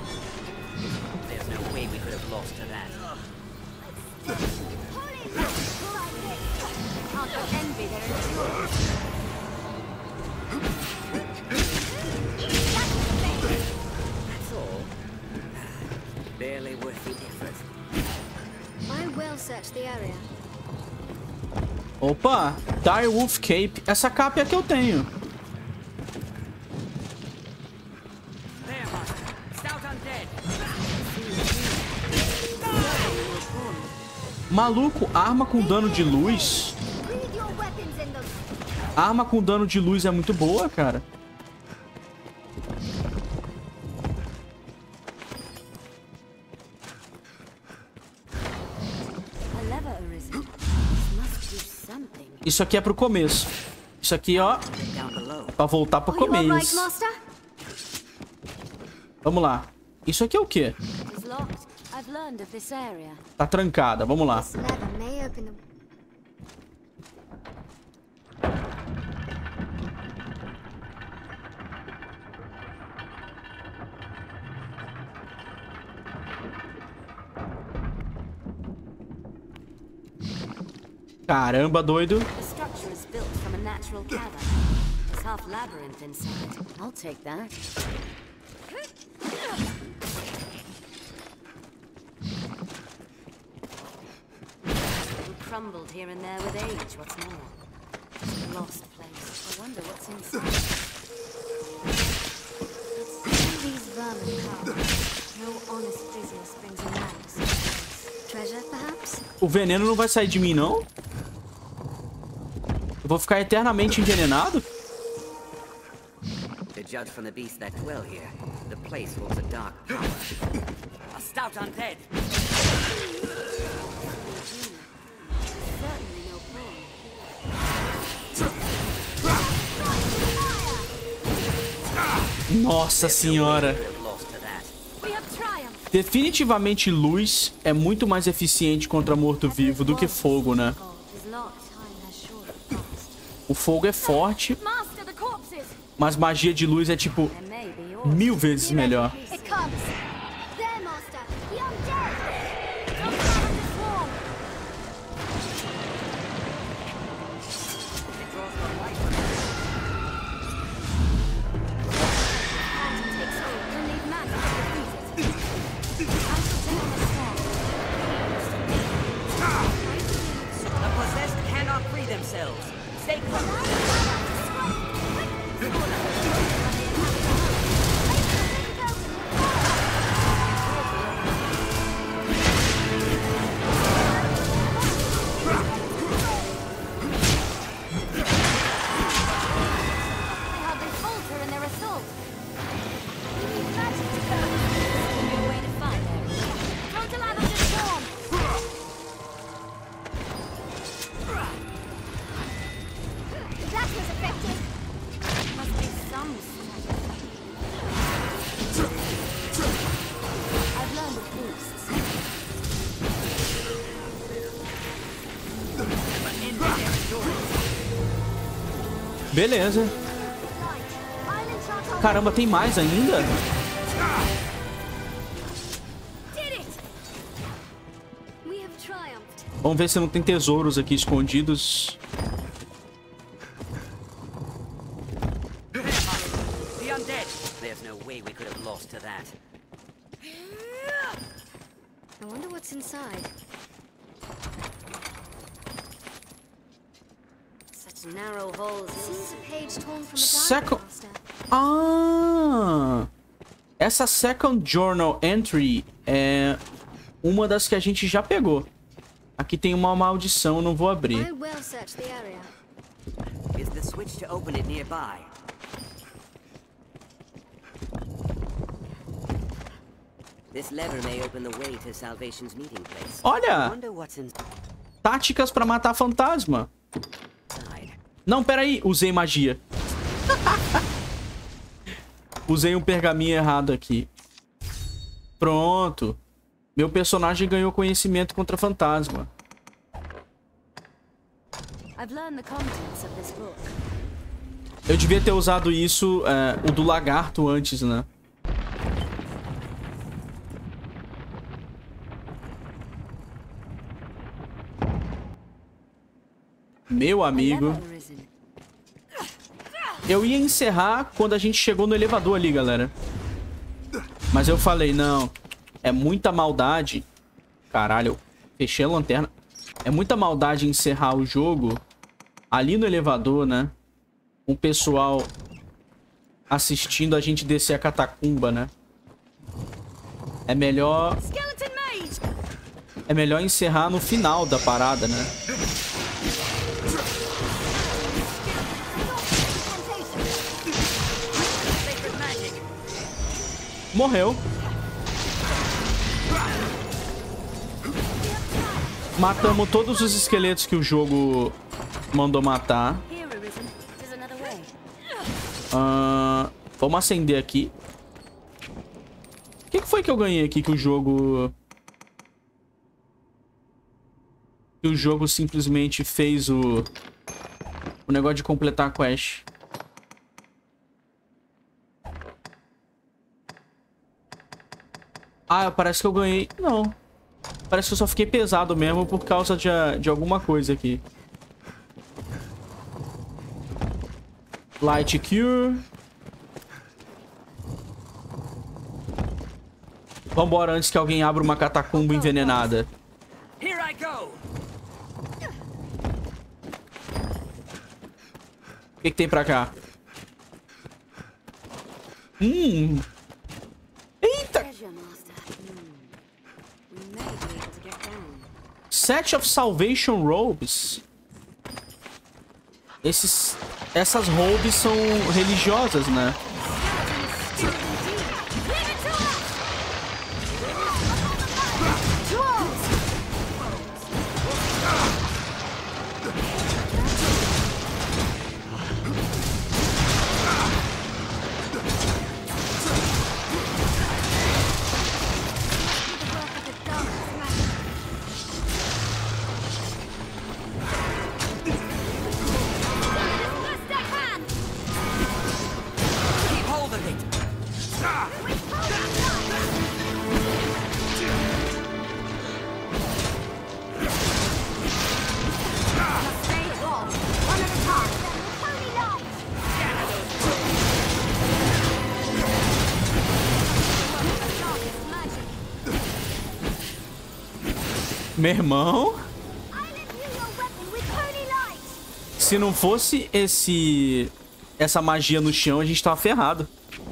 Opa, Direwolf Cape. Essa capa é a que eu tenho. Maluco, arma com dano de luz. Arma com dano de luz é muito boa, cara. Isso aqui é pro começo. Isso aqui, ó, é pra voltar pro começo. Vamos lá. Isso aqui é o quê? Tá trancada. Vamos lá. Caramba, doido. Crumbled here and there with age, what's more. It's a lost place. I wonder what's inside. These vermin come. No honest business brings a man to such place. Treasure, perhaps? O veneno não vai sair de mim, não? Eu vou ficar eternamente envenenado? To judge from the beasts that dwell here, the place holds a dark power. A stout undead. Nossa senhora. Definitivamente luz é muito mais eficiente contra morto-vivo do que fogo, né? O fogo é forte, mas magia de luz é tipo mil vezes melhor. Beleza. Caramba, tem mais ainda? Vamos ver se não tem tesouros aqui escondidos. The undead. There's no way we could have lost to that. I wonder what's inside. Such narrow holes. Seems a page torn from a Second... master. Ah! Essa second journal entry é uma das que a gente já pegou. Aqui tem uma maldição, eu não vou abrir. I will search the area. Is the switch to open it nearby? This lever may open the way to Salvation's meeting place. Olha! I wonder what's inside. Táticas pra matar fantasma. Não, peraí. Usei magia. Usei um pergaminho errado aqui. Pronto. Meu personagem ganhou conhecimento contra fantasma. I've learned the contents of this book. Eu devia ter usado isso, é, o do lagarto antes, né? Meu amigo. Eu ia encerrar quando a gente chegou no elevador ali, galera. Mas eu falei, não. É muita maldade. Caralho, eu fechei a lanterna. É muita maldade encerrar o jogo ali no elevador, né? Com o pessoal assistindo a gente descer a catacumba, né? É melhor... É melhor encerrar no final da parada, né? Morreu. Matamos todos os esqueletos que o jogo mandou matar. Uh, vamos acender aqui. O que, que foi que eu ganhei aqui que o jogo... Que o jogo simplesmente fez o... O negócio de completar a quest. Ah, parece que eu ganhei... Não. Parece que eu só fiquei pesado mesmo por causa de, de alguma coisa aqui. Light Cure. Vambora antes que alguém abra uma catacumba envenenada. Here I go. O que, que tem pra cá? Hum... Eita! Set of Salvation Robes. Esses, essas robes são religiosas, né? Meu irmão, se não fosse esse essa magia no chão, a gente tava ferrado.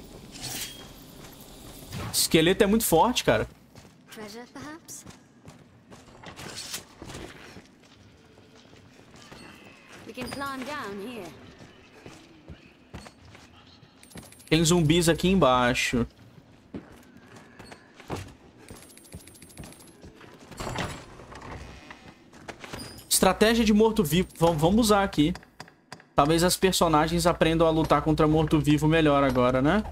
Esse esqueleto é muito forte, cara. Treasure, perhaps? We can climb down here. Tem zumbis aqui embaixo. Estratégia de morto-vivo. Vamos usar aqui. Talvez as personagens aprendam a lutar contra morto-vivo melhor agora, né?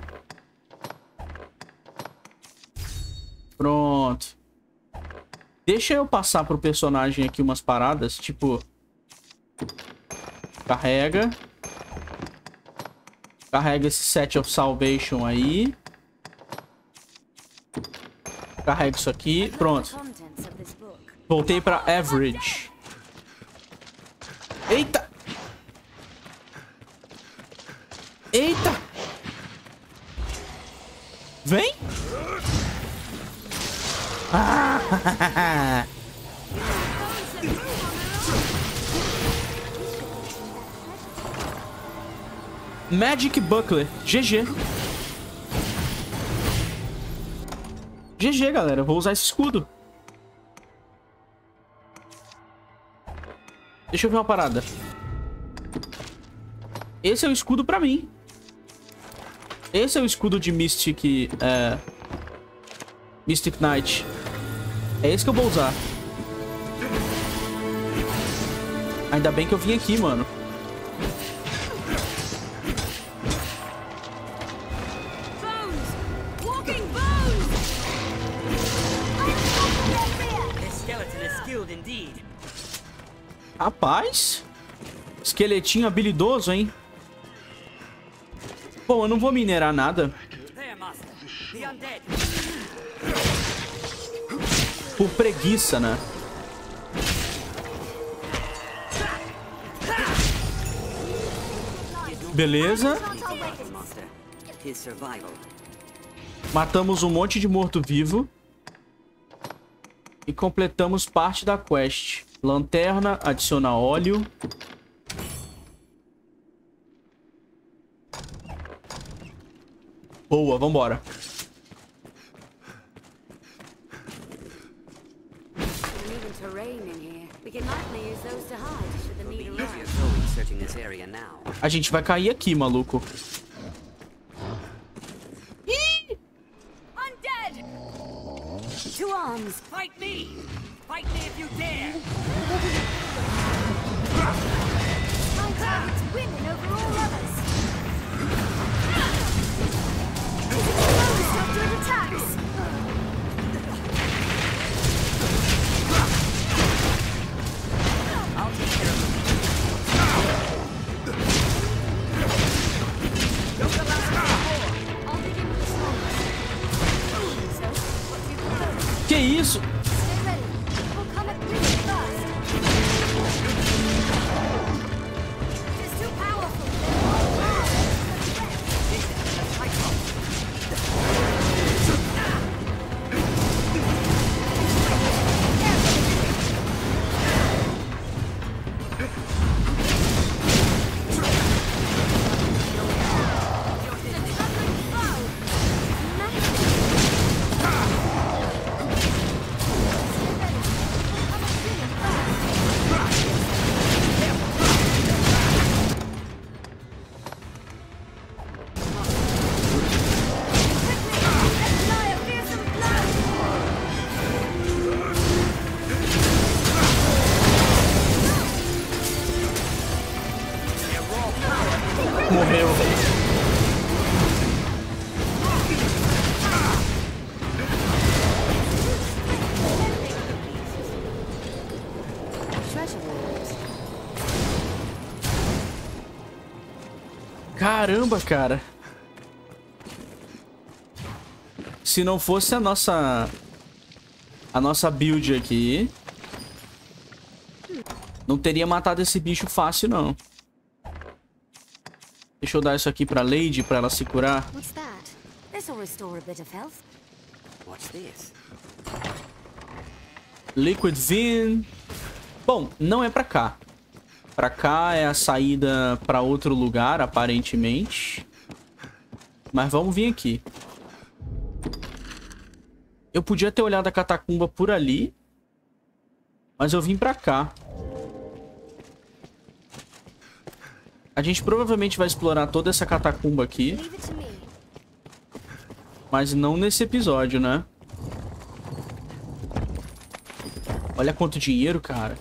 Pronto. Deixa eu passar pro personagem aqui umas paradas. Tipo... Carrega. Carrega esse Set of Salvation aí. Carrega isso aqui. Pronto. Voltei pra Average. Eita! Eita! Vem! Ah! Magic Buckler. G G. G G, galera. Vou usar esse escudo. Deixa eu ver uma parada. Esse é o escudo pra mim. Esse é o escudo de Mystic... É... Mystic Knight. É esse que eu vou usar. Ainda bem que eu vim aqui, mano. Rapaz, esqueletinho habilidoso, hein? Bom, eu não vou minerar nada. Por preguiça, né? Beleza. Matamos um monte de morto-vivo. E completamos parte da quest. Lanterna, adiciona óleo. Boa, vambora. A gente vai cair aqui, maluco. Two arms, fight me! Fight me if you dare! My target's winning over all others! Is it closed after it attacks? I'll take care of it. I'll begin with the smallest. So, what do you propose? Que isso? Stay ready. We'll come at you first. It is too powerful. Morreu. Caramba, cara. Se não fosse a nossa... A nossa build aqui... Não teria matado esse bicho fácil, não. Deixa eu dar isso aqui pra Lady, pra ela se curar. What's that? This'll restore a bit of health. What's this? Liquid Vein. Bom, não é pra cá. Pra cá é a saída pra outro lugar, aparentemente. Mas vamos vir aqui. Eu podia ter olhado a catacumba por ali. Mas eu vim pra cá. A gente provavelmente vai explorar toda essa catacumba aqui. Mas não nesse episódio, né? Olha quanto dinheiro, cara.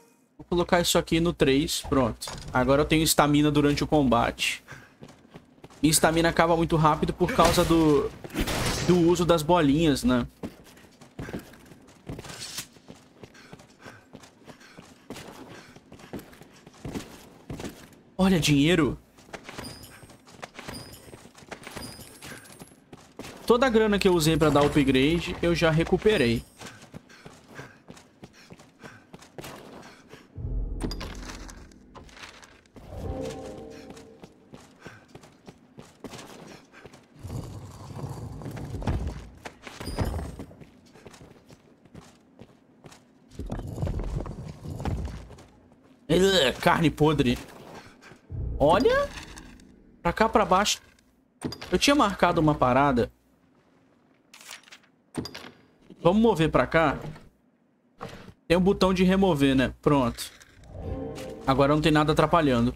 Vou colocar isso aqui no três. Pronto. Agora eu tenho estamina durante o combate. Minha estamina acaba muito rápido por causa do, do uso das bolinhas, né? Olha, dinheiro. Toda a grana que eu usei pra dar upgrade, eu já recuperei. Ugh, carne podre. Olha. Pra cá, pra baixo. Eu tinha marcado uma parada. Vamos mover pra cá. Tem um botão de remover, né? Pronto. Agora não tem nada atrapalhando.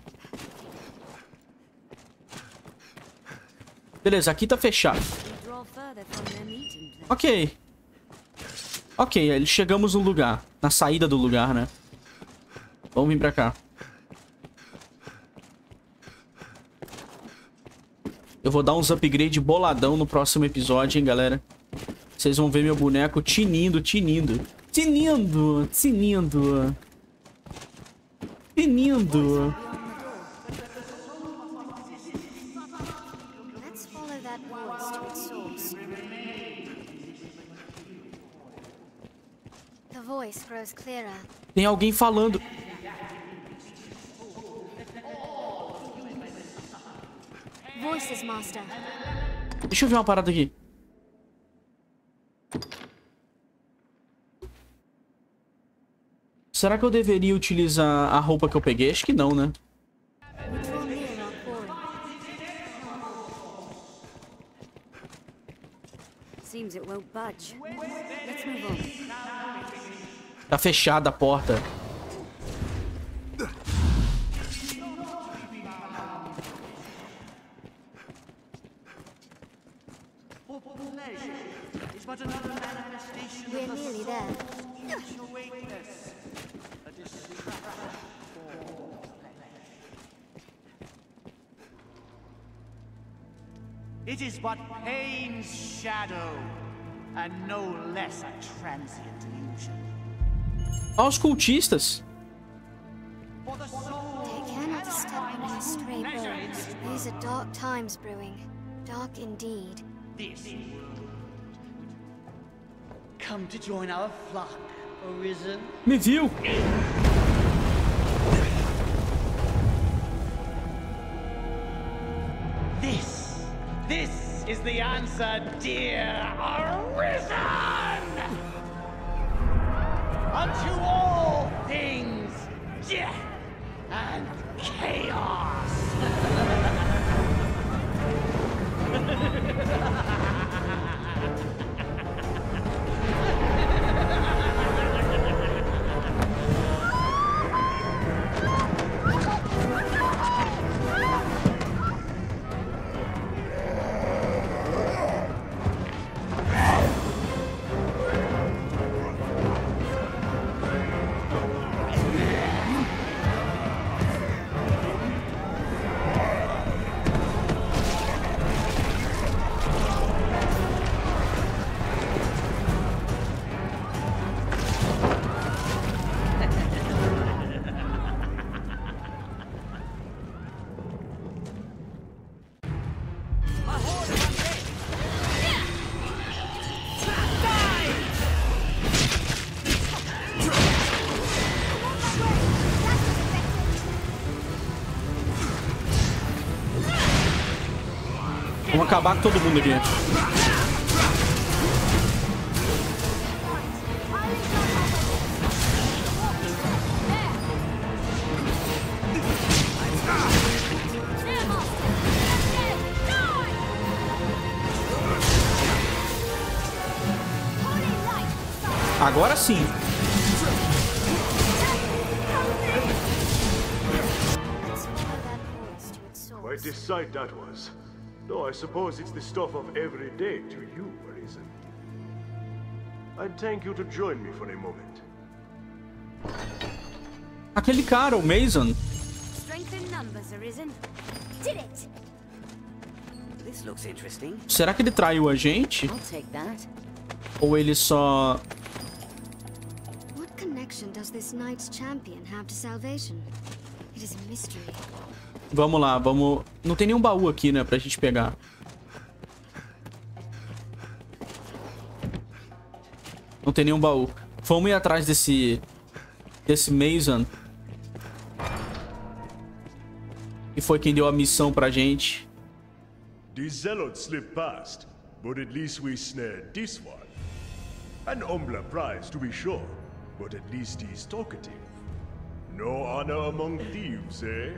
Beleza, aqui tá fechado. Ok. Ok, aí chegamos no lugar. Na saída do lugar, né? Vamos vir pra cá. Eu vou dar uns upgrade boladão no próximo episódio, hein, galera. Vocês vão ver meu boneco tinindo, tinindo. Tinindo, tinindo. Tinindo. Let's follow that voice to its source. The voice grows clearer. Tem alguém falando. Voices, Master. Deixa eu ver uma parada aqui. Será que eu deveria utilizar a roupa que eu peguei? Acho que não, né? Seems it won't budge. Let's move on. Tá fechada a porta. We're nearly there. It is but pain's shadow, and no less a transient illusion. Olha os cultistas. Take care not to step on any stray bones. These are dark times brewing. Dark indeed. This world. Come to join our flock, Arisen. Me viu? This, this is the answer, dear Arisen! Unto all things, death and chaos! Vamos acabar com todo mundo aqui. Agora sim. Quite a sight that was. Though I suppose it's the stuff of every day to you, Arisen. I'd thank you to join me for a moment. Aquele cara, o Mason. Strength in numbers, Arisen. Did it! This looks interesting. Será que ele traiu a gente? I'll take that. Ou ele só... What connection does this knight's champion have to salvation? It is a mystery. Vamos lá, vamos... Não tem nenhum baú aqui, né, pra gente pegar. Não tem nenhum baú. Vamos ir atrás desse... Desse Mason. Que foi quem deu a missão pra gente. The zealots slipped past, but at least we snared this one. An humbler prize, to be sure, but at least he's talkative. No honor among thieves, eh?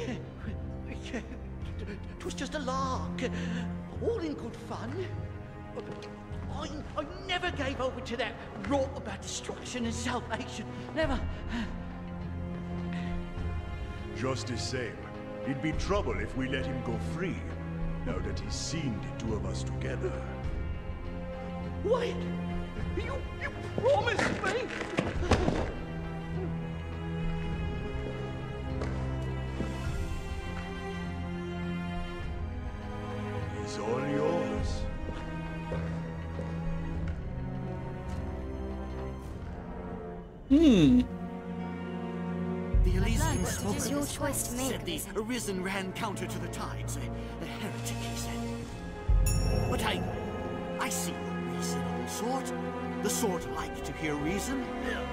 It was just a lark, all in good fun. I, I never gave over to that rot about destruction and salvation. Never. Just the same, it'd be trouble if we let him go free, now that he's seen the two of us together. Wait! You, you promised me! He's all yours. Hmm. The Elysian spoke It's your choice to make. said the Arisen ran counter to the tides. A, a heretic, he said. But I... I see no reasonable sort. The sort like to hear reason.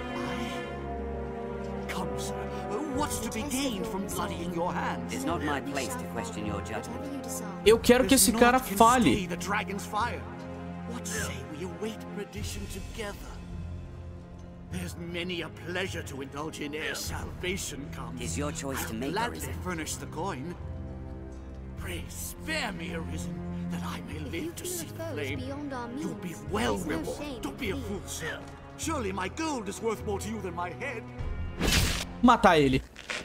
I... Come, sir. What's to be gained from bloodying your hands? It's not my place to question your judgment. Eu quero que esse cara fale. The dragon's fire. What say we await perdition together? There's many a pleasure to indulge in ere salvation comes. It's your choice to make, gladly Arisen. furnish the coin. Pray spare me, Arisen, that I may live to see the flame. You'll be well rewarded. Don't be a fool, sir. Surely my gold is worth more to you than my head. Matar ele.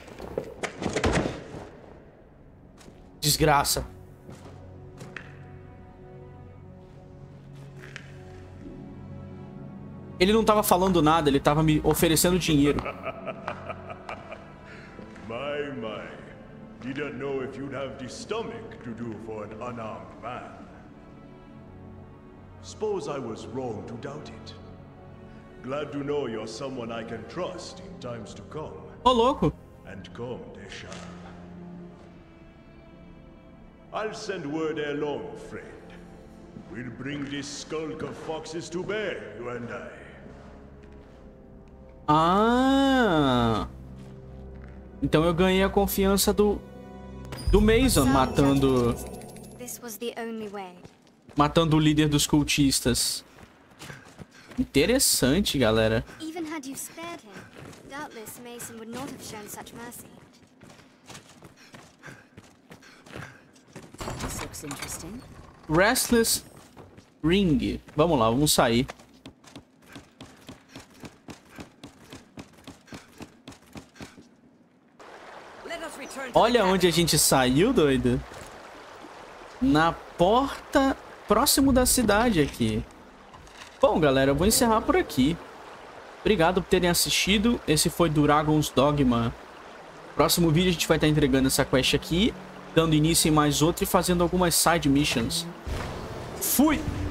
Desgraça. Ele não tava falando nada, ele tava me oferecendo dinheiro. My, my. Didn't know if you'd have the stomach to do for an unarmed man. Suppose I was wrong to doubt it. Glad to know you're someone I can trust in times to come. Ô, louco. And come they shall. I'll send word ere long, friend. We'll bring this skulk of foxes to bear, you and I. Ah. Então eu ganhei a confiança do do Mason matando This was the only way. matando o líder dos cultistas. Interessante, galera. Even had you spared him, doubtless Mason would not have shown such mercy. This looks interesting. Restless Ring. Vamos lá, vamos sair. Olha onde a gente saiu, doido. Na porta próximo da cidade aqui. Bom, galera, eu vou encerrar por aqui. Obrigado por terem assistido. Esse foi Dragon's Dogma. Próximo vídeo a gente vai estar entregando essa quest aqui, dando início em mais outra e fazendo algumas side missions. Fui!